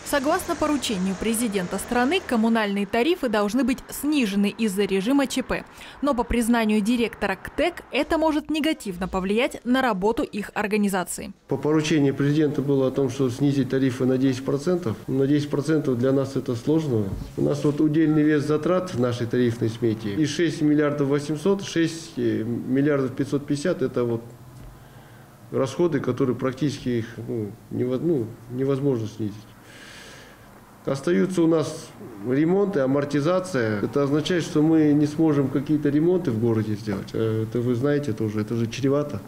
Согласно поручению президента страны, коммунальные тарифы должны быть снижены из-за режима ЧП. Но по признанию директора КТЭК, это может негативно повлиять на работу их организации. По поручению президента было о том, что снизить тарифы на 10%. На 10% для нас это сложно. У нас вот удельный вес затрат в нашей тарифной смете. И 6 миллиардов 800, 6 миллиардов 550 – это вот расходы, которые практически их невозможно снизить. Остаются у нас ремонты, амортизация. Это означает, что мы не сможем какие-то ремонты в городе сделать. Это вы знаете тоже, это же чревато.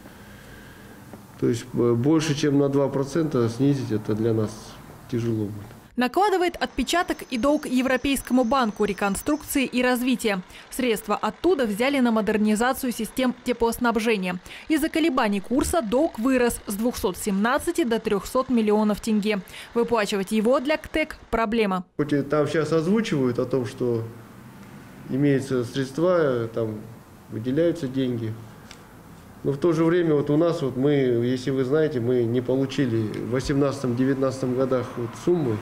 То есть больше, чем на 2% снизить, это для нас тяжело будет. Накладывает отпечаток и долг Европейскому банку реконструкции и развития. Средства оттуда взяли на модернизацию систем теплоснабжения. Из-за колебаний курса долг вырос с 217 до 300 миллионов тенге. Выплачивать его для КТЭК – проблема. Хоть и там сейчас озвучивают о том, что имеются средства, там выделяются деньги. Но в то же время вот у нас, вот мы, если вы знаете, мы не получили в 2018-2019 годах вот суммы,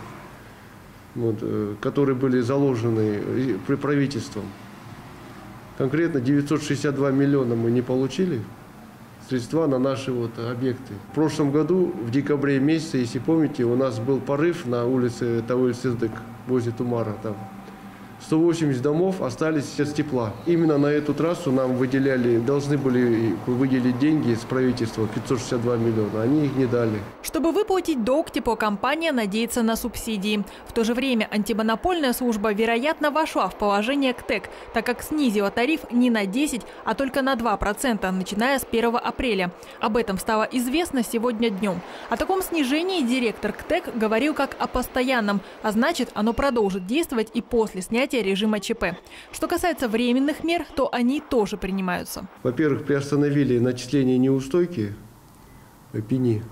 которые были заложены правительством. Конкретно 962 миллиона мы не получили средства на наши вот объекты. В прошлом году, в декабре месяце, если помните, у нас был порыв на улице Тавыль-Сыздык, возле Тумара. Там 180 домов остались без тепла. Именно на эту трассу нам должны были выделить деньги с правительства, 562 миллиона. Они их не дали. Чтобы выплатить долг, теплокомпания надеется на субсидии. В то же время антимонопольная служба, вероятно, вошла в положение КТЭК, так как снизила тариф не на 10, а только на 2%, начиная с 1 апреля. Об этом стало известно сегодня днем. О таком снижении директор КТЭК говорил как о постоянном, а значит, оно продолжит действовать и после снятия режима ЧП. Что касается временных мер, то они тоже принимаются. Во-первых, приостановили начисление неустойки пени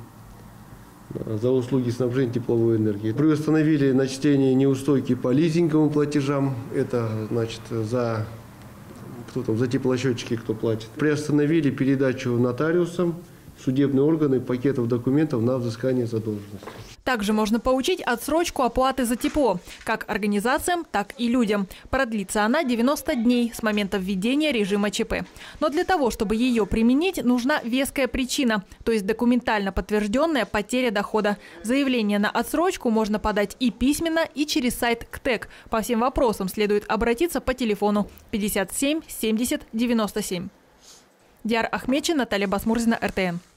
за услуги снабжения тепловой энергией. Приостановили начисление неустойки по лизинговым платежам. Это значит за теплосчетчики, кто платит. Приостановили передачу нотариусам, судебные органы пакетов документов на взыскание задолженности. Также можно получить отсрочку оплаты за тепло, как организациям, так и людям. Продлится она 90 дней с момента введения режима ЧП. Но для того, чтобы ее применить, нужна веская причина, то есть документально подтвержденная потеря дохода. Заявление на отсрочку можно подать и письменно, и через сайт КТЭК. По всем вопросам следует обратиться по телефону 57 70 97. Диар Ахмедчин, Наталья Басмурзина, РТН.